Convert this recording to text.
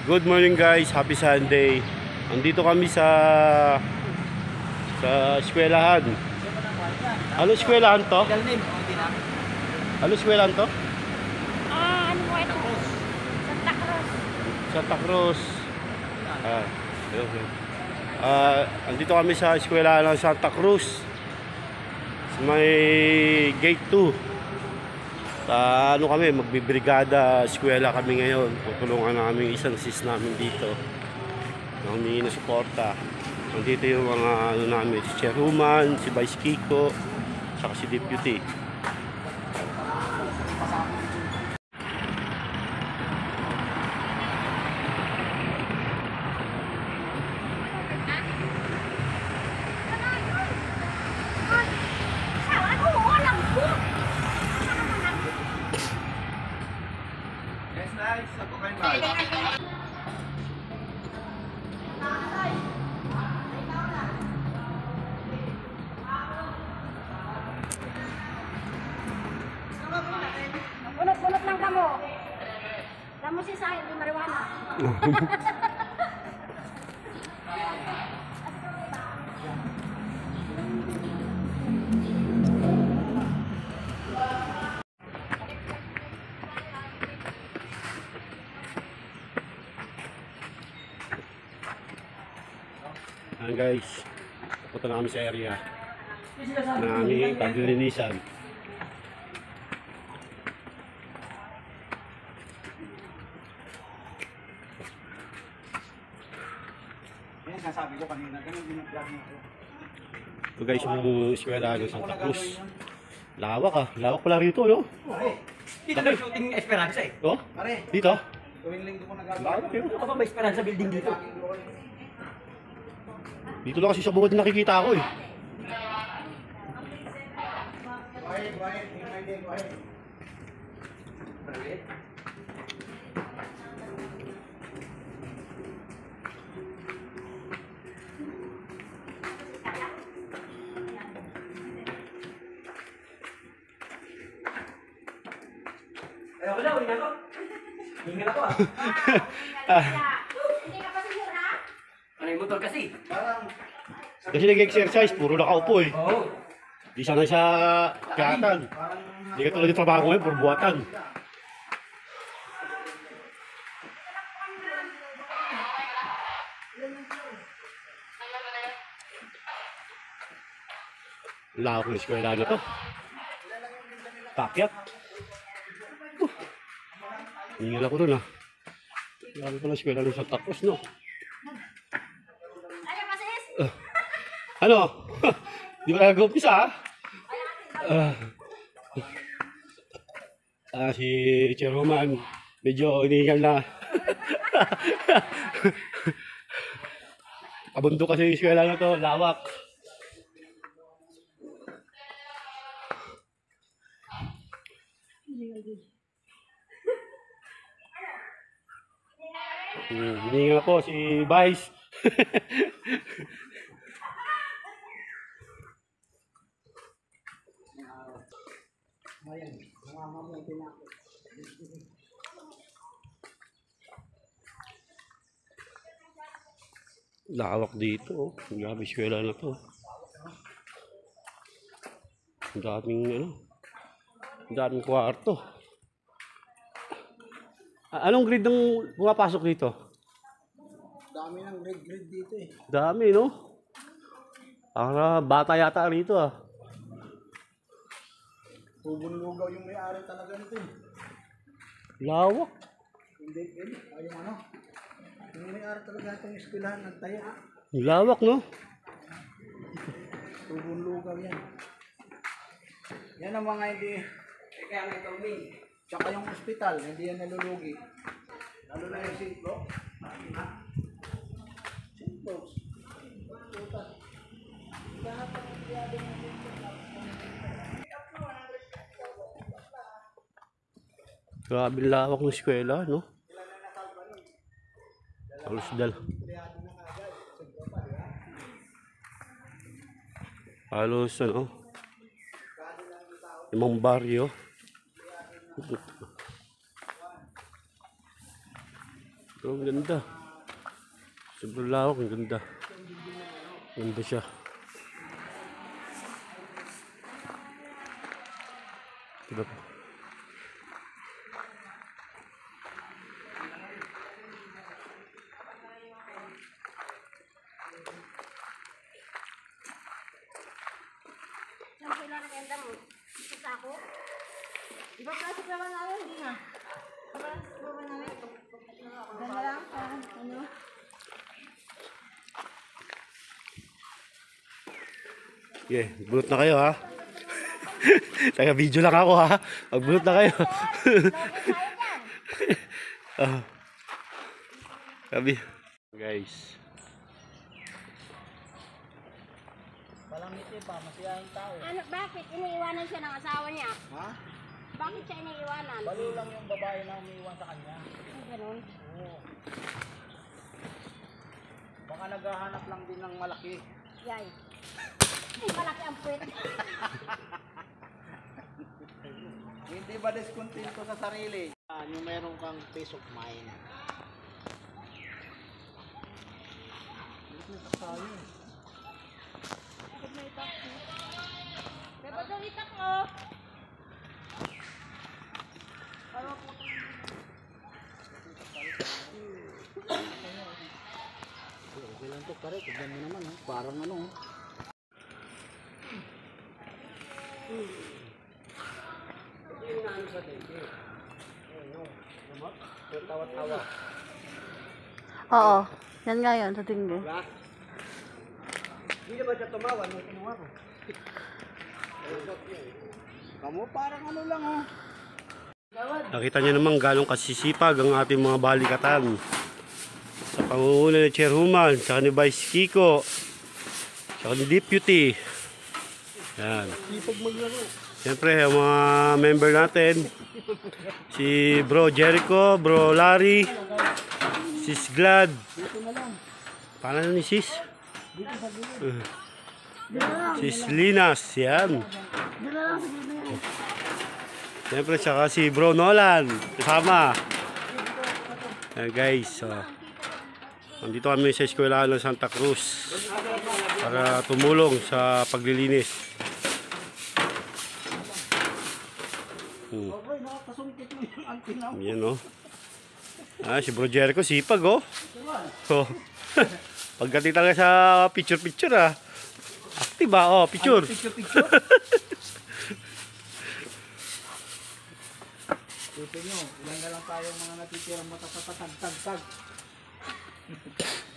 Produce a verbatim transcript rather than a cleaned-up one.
Good morning guys, happy Sunday. Andito kami sa sa eskwelahan. Ano eskwelahan to? Ano eskwelahan to? Ah, ano mo ito? Santa Cruz. Santa Cruz. Ah, okay. Ah, andito kami sa eskwelahan ng Santa Cruz. Sa may gate two. Uh, ano kami, magbibrigada eskwela kami ngayon. Tutulungan namin isang sis namin dito na humingi na suporta. Nandito yung mga ano namin, si Chairwoman, si Vice Kiko, saka si Deputy. Punot-punot lang kamo. Damo si Sai, di marijuana. Ayan guys, punta na kami sa area na aming paglilinisan. Yan sasabi ko kanina, ganun din ang vlog mo. Ito guys yung eskwela ng Santa Cruz. Lawak ah, lawak pala rito no? Pare, dito na shooting Esperanza eh. Oh? Pare, Dito? tuwing linggo ko nagagawa. Lawak yun. Ano ka ba ba Esperanza building dito? Dito lang kasi sa bukod nakikita ako eh. Quiet, quiet, quiet, quiet. Pare, ayaw ko na, uwi na ako. Hingal ako ah. Hindi ka pa siguro ha? Ano yung motor kasi? Parang, Kasi nag-exercise, puro nakaupo eh. oo. Di sanay sa kayatan. Di ka tulad yung trabaho ngayon, puro buhatan. Lawak ng eskwela na to. Pakyat. Uh, Hingil ako dun ah. Grabe pala eskwela ng Santa Cruz no. Ano pa sis? Uh, ano? Di ba nag-umpisa ah? Ah, ah, si Chairwoman medyo inihingal na. Abundok kasi yung eskwela na to, lawak. Hmm, hinihingal po si Vice. Lawak dito, oh. Ang grabe eskwela na to. Ang daming ano, ang daming kwarto. Ah, anong grade ng pumapasok dito? Dami ng grade-grade dito eh. Dami, no? Para bata yata rito ah. Tubong lugaw yung may-ari talaga nito eh. Lawak. Hindi, eh. Ay, yung ano. Yung may-ari talaga itong eskwelahan nagtayo. Lawak, no? Tubong lugaw yan. Yan ang mga hindi. Eh, kaya nga itong main. Tsaka yung ospital, hindi yan nalulugi. Lalo na yung sintro. Sintro. Grabe lawak ng eskwela, no? Halos dal. Halos ano? Limang baryo. Ito Pero ang ganda. Sobrang lawak, ang ganda. Ganda siya. Diba po? Saan po ilang naganda mo? Ito sa ako? Di ba plastic naman namin? Hindi na. Plastic naman namin. Ganda lang. Parang ano? Yeah, bulot na kayo ha. Taga-video lang ako ha. Magbulot na kayo. Ah. Sabi. Guys. Walang ngiti pa, masiyahing tao. Ano, bakit iniiwanan siya ng asawa niya? Ha? Bakit siya iniiwanan? Balo lang yung babae na umiiwan sa kanya. Ay, ganun. Oo. Baka naghahanap lang din ng malaki. Yay. Ay, malaki ang puwet. Hindi ba diskontento sa sarili? Ah, yung meron kang peace of mind. Diba daw itak mo? Okay lang to pare, tignan mo naman. Oh. Parang ano. Oh. Tawa-tawa. Oo, yan nga yun sa tingin. Diba? Hindi naman siya tumawa nung kinuha ko. Kamu parang ano lang oh. Nakita niyo naman galong kasisipag ang ating mga balikatan. Sa pangunguna ni Chairwoman, saka ni Vice Kiko, saka ni Deputy. Yan. Sipag maglaro. Siyempre, ang mga member natin, si Bro Jericho, Bro Larry, Sis Glad. Paano ni Sis? Uh, Sis Linas, yan. Siyempre, saka si Bro Nolan, kasama. Yan guys, so, nandito kami sa eskwelahan ng Santa Cruz para tumulong sa paglilinis. Hmm. Okay, nakakasungkit mo yung antinaw. Yan o. Ah, si Bro Jericho, sipag oh. So, pagdating talaga sa picture-picture ah. Active ah, oh, picture. Picture-picture? Tipin nyo, ilan na lang tayong mga natitirang matatatag-tag-tag.